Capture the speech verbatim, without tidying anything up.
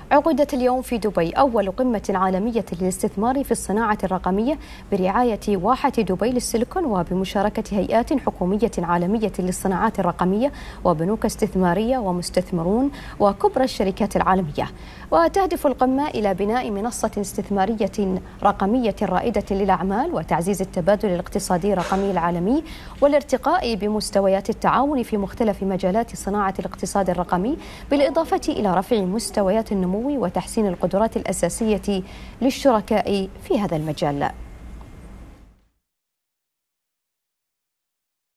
عقدت اليوم في دبي أول قمة عالمية للاستثمار في الصناعة الرقمية برعاية واحة دبي للسيليكون وبمشاركة هيئات حكومية عالمية للصناعات الرقمية وبنوك استثمارية ومستثمرون وكبرى الشركات العالمية. وتهدف القمة إلى بناء منصة استثمارية رقمية رائدة للأعمال وتعزيز التبادل الاقتصادي الرقمي العالمي والارتقاء بمستويات التعاون في مختلف مجالات صناعة الاقتصاد الرقمي، بالإضافة إلى رفع مستويات النمو وتحسين القدرات الأساسية للشركاء في هذا المجال.